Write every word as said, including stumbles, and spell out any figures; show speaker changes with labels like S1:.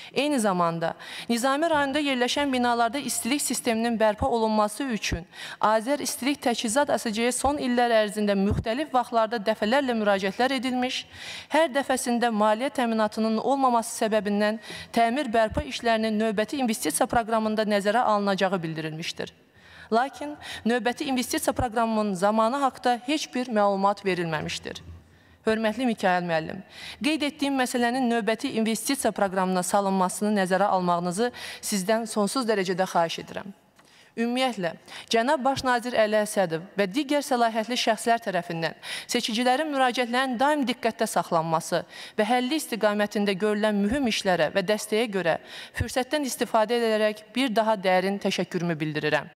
S1: Eyni zamanda, Nizami rayonunda yerləşən binalarda istilik sisteminin bərpa olunması üçün Azər İstilik Təchizat A S C-yə son illər ərzində müxtəlif vaxtlarda dəfələrlə müraciətlər edilmiş, hər dəfəsində maliyyə təminatının olmaması səbəbindən təmir bərpa işlərinin növbəti investisiya proqramında nəzərə alınacağı bildirilmişdir. Lakin, növbəti investisiya proqramının zamanı haqda heç bir məlumat verilməmişdir. Hörmətli Mikail müəllim, qeyd etdiyim məsələnin növbəti investisiya proqramına salınmasını nəzərə almağınızı sizdən sonsuz dərəcədə xahiş edirəm. Ümumiyyətlə, cənab Baş nazir Əli Əsədov və digər səlahiyyətli şəxslər tərəfindən seçicilərin müraciətlərinin daim diqqətdə saxlanması və həlli istiqamətində görülən mühüm işlərə və dəstəyə görə fürsətdən istifadə edərək bir daha dərin təşəkkürümü bildirirəm.